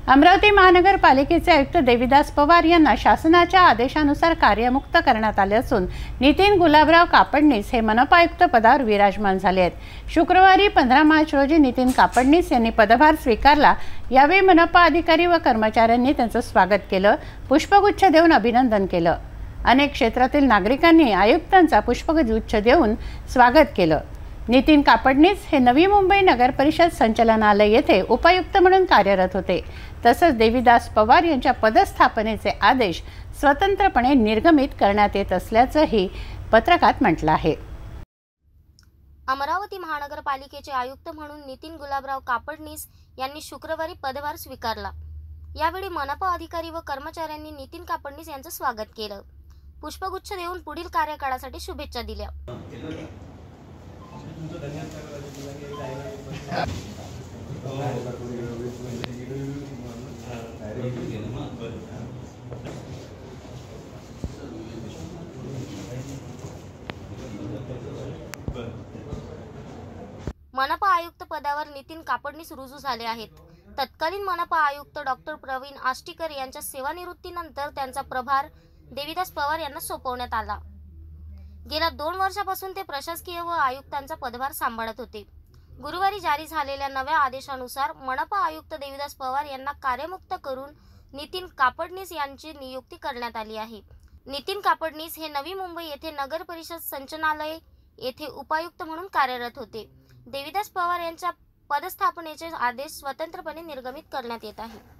अमरावती महानगरपालिकेचे आयुक्त देविदास पवार यांना शासनाच्या आदेशानुसार कार्यमुक्त करण्यात आले असून नितीन गुलाबराव कापडणीस हे मनपा आयुक्त पदावर विराजमान झाले आहेत। शुक्रवारी 15 मार्च रोजी नितीन कापडणीस यांनी पदभार स्वीकारला। यावेळी मनपा अधिकारी व कर्मचाऱ्यांनी त्यांचे स्वागत केले, पुष्पगुच्छ देऊन अभिनंदन केले। अनेक क्षेत्रातील नागरिकांनी आयुक्तांचा पुष्पगुच्छ देऊन स्वागत केले। नितीन कापडणीस हे नवी मुंबई नगर परिषद संचालनालय येथे उपायुक्त म्हणून कार्यरत होते। तसंच देविदास पवार यांच्या पदस्थापनेचे आदेश स्वतंत्रपणे निर्गमित करण्यात येत असल्याचंही पत्रकात म्हटलं आहे। अमरावती महानगरपालिकेचे आयुक्त म्हणून नितीन गुलाबराव कापडणीस यांनी शुक्रवारी पदभार स्वीकारला। यावेळी मनपा अधिकारी व कर्मचाऱ्यांनी नितीन कापडणीस यांचे स्वागत केले, पुष्पगुच्छ देऊन पुढील कार्यकाळासाठी शुभेच्छा दिल्या। मनपा आयुक्त पदावर नितीन कापडणीस रुजू झाले आहेत। तत्कालीन मनपा आयुक्त डॉक्टर प्रवीण आष्टीकर यांच्या सेवानिवृत्तीनंतर त्यांचा प्रभार देविदास पवार यांना सोपवण्यात आला। गेल्या 2 वर्षापासून ते प्रशासकीय व आयुक्तांचा पदभार सांभाळत होते। गुरुवारी जारी झालेल्या नव्या आदेशानुसार मनपा आयुक्त देविदास पवार यांना कार्यमुक्त करून नितीन कापडणीस यांची नियुक्ती करण्यात आली आहे। नितीन कापडणीस हे नवी मुंबई येथे नगर परिषद संचालनालय येथे उपायुक्त म्हणून कार्यरत होते। देविदास पवार यांच्या पदस्थापनेचे आदेश स्वतंत्रपणे निर्गमित करण्यात येत आहे।